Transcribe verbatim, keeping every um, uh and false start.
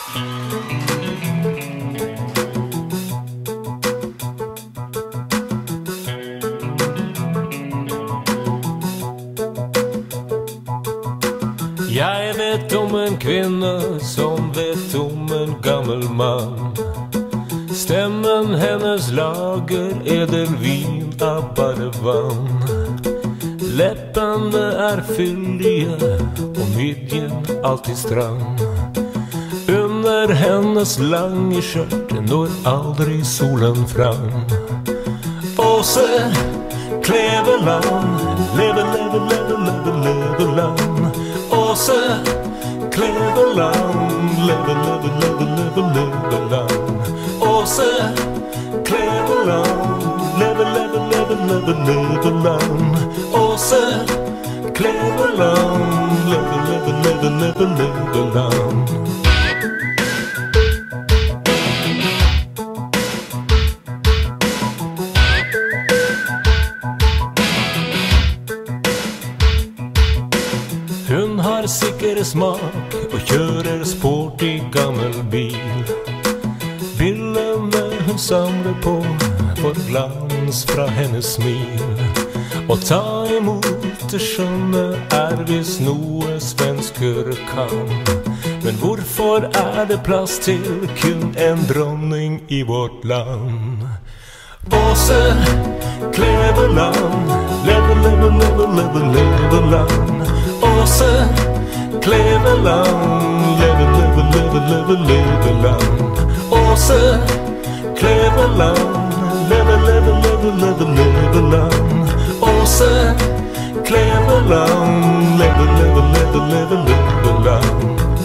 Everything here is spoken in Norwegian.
Jeg vet om en kvinne som vet om en gammel mann. Stemmen hennes lager edelvin av bare vann. Leppene er fyldige og midjen alltid strang. Under hennes lange skjørt når aldri solen fram. Åse Kleveland, leve, leve, leve, leve, leve land. Åse Kleveland, leve, leve, leve, leve, leve land. Åse Kleveland, leve, leve, leve, leve, leve land. Åse Kleveland, leve, leve, leve, leve, leve land. Hun har sikker smak og kjører sporty gammel bil. Billene hun samler på får glans fra hennes smil. Og ta imot det skjønne er hvis noe svensker kan. Men hvorfor er det plass til kun en dronning i vårt land? Åse Kleveland, leve, leve, leve, leve, leve land. Åse Kleveland, leve, leve, leve, leve, leve land. Åse Kleveland, leve, leve, leve, leve, leve land. Åse Kleveland, leve, leve, leve, leve, leve land.